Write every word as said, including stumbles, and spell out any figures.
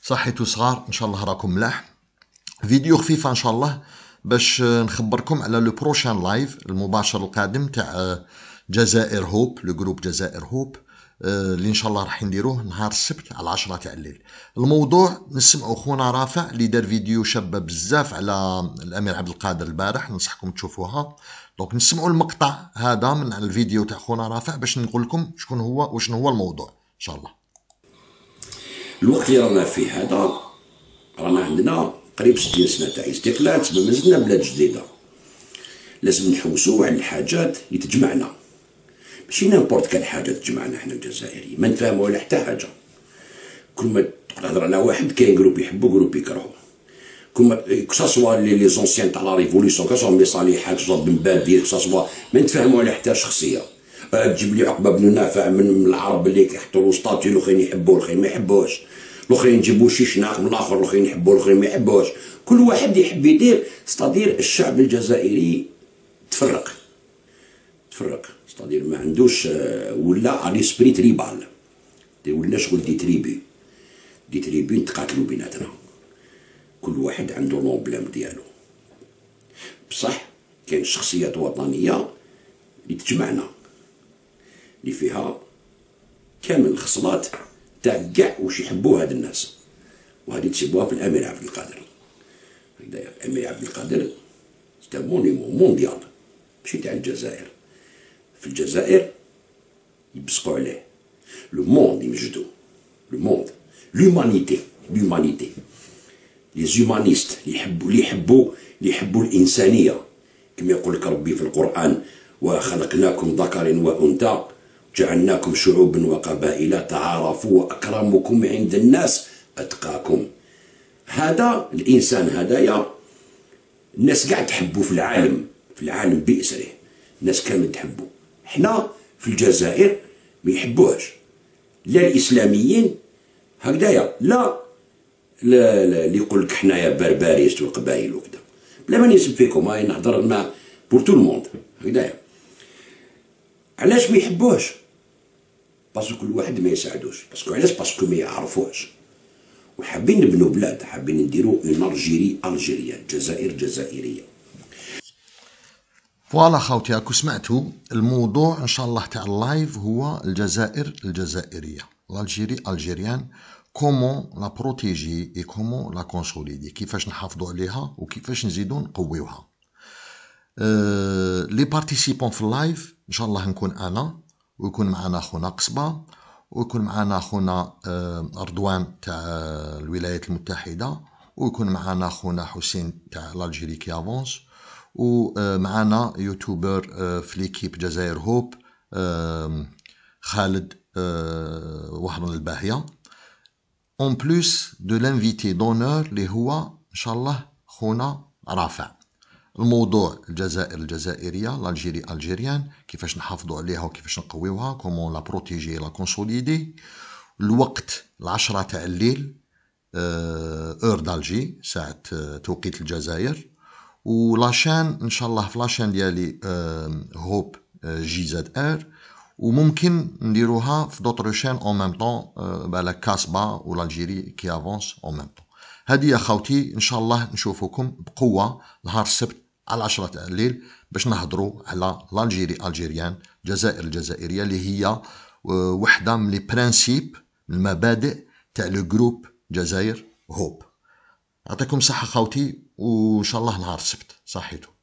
صحيتو صغار، ان شاء الله راكم ملاح. فيديو خفيفة ان شاء الله باش نخبركم على لو بروشان لايف المباشر القادم تاع جزائر هوب، لو جروب جزائر هوب اللي ان شاء الله راح نديروه نهار السبت على عشرة تاع الليل. الموضوع نسمعوا خونا رافع اللي دار فيديو شابه بزاف على الامير عبد القادر البارح، ننصحكم تشوفوها. دونك نسمعوا المقطع هذا من الفيديو تاع خونا رافع باش نقول لكم شكون هو وشنو هو الموضوع ان شاء الله. الوقت اللي رانا فيه هذا رانا عندنا قريب ستين سنه تاع استقلال، تما مازلنا بلاد جديده. لازم نحوسوا على الحاجات اللي تجمعنا، ماشي نيمبورت كان حاجه تجمعنا حنا الجزائريين، ما نفهموا على حتى حاجه. كل ما تهضر على واحد كاين جروب يحبو جروب يكرهو. كل ما كساسوا لي لي زونسيان تاع لا ريفوليسيون، كساسوا مي صالح كساسوا بن بادير، كساسوا ما نتفاهموا على حتى شخصيه. تجيب لي عقبه بن نافع من العرب اللي كيحطوا له ستاتيو، الاخرين يحبوه الاخرين ما يحبوهش، الاخرين يجيبوا شي شناق من الاخر الاخرين يحبوه الاخرين ما يحبوهش. كل واحد يحب يدير، ستادير الشعب الجزائري تفرق تفرق ستادير ما عندوش، ولا ليسبري تريبال، ولا شغل دي تريبي دي تريبي نتقاتلوا بيناتنا، كل واحد عنده لومبليم ديالو. بصح كاين شخصيات وطنيه اللي تجمعنا، اللي فيها كامل الخصلات تاع كاع واش يحبوا هاد الناس، وهذه تسيبوها في الامير عبد القادر. هكذايا الامير عبد القادر ستا مونيمون مونديال، ماشي تاع الجزائر. في الجزائر يبصقوا عليه، لو موند يمجدو، لو موند لومانيتي لومانيتي لي زومانيست اللي يحبوا اللي يحبوا اللي يحبوا الانسانيه، كما يقول لك ربي في القران: وخلقناكم ذكر وانثى جعلناكم شعوبا وقبائل تعارفوا واكرمكم عند الناس اتقاكم. هذا الانسان هذايا الناس قاع تحبوا في العالم، في العالم باسره الناس كامل تحبوا. حنا في الجزائر ما يحبوهش، لا الاسلاميين هكذايا، لا لا لا اللي يقول لك حنايا بربريست والقبائل وكذا، بلا ما نسب فيكم، هاي نهضر مع بور تو الموند هكذايا. علاش ما يحبوهش؟ باسكو كل واحد ما يساعدوش. باسكو علاش؟ باسكو ما يعرفوهش، وحابين نبنوا بلاد، حابين نديروا اون الجيري الجيريان، الجزائر جزائريه. فوالا خوتي، راكو سمعتوا الموضوع ان شاء الله تاع اللايف هو الجزائر الجزائريه، الجيري الجيريان، كومون لا بروتيجي اي كومون لا كونسوليدي، كيفاش نحافظوا عليها وكيفاش نزيدوا نقويوها. أه لي بارتيسيبون في اللايف ان شاء الله نكون انا، ويكون معنا خونا قصبه، ويكون معنا خونا أه رضوان تاع الولايات المتحده، ويكون معنا خونا حسين تاع الجيري كي افونس، ومعنا يوتيوبر في ليكيب جزائر هوب خالد وهران الباهيه، اون بلوس دو لانفيتي دونور اللي هو ان شاء الله خونا رافع. الموضوع الجزائر الجزائريه، الجيري الجيريان، كيفاش نحافظوا عليها وكيفاش نقويوها، كومون لا بروتيجي لا كونسوليدي. الوقت العشرة تاع الليل اور دالجي، ساعه توقيت الجزائر. ولاشان ان شاء الله في لاشان ديالي هوب جي زد ار، وممكن نديروها في دوطر شان اون ميم طون، بالك كاسبا ولا الجيري كي افونس اون ميم طون. هذه يا خوتي ان شاء الله نشوفكم بقوه نهار السبت على عشرة تاع الليل باش نهضروا على الجيري الجيريان، الجزائر الجزائريه، اللي هي وحده من لي برانسيب المبادئ تاع لو جروب جزائر هوب. يعطيكم صحة خوتي، وإن شاء الله نهار السبت صحيتو.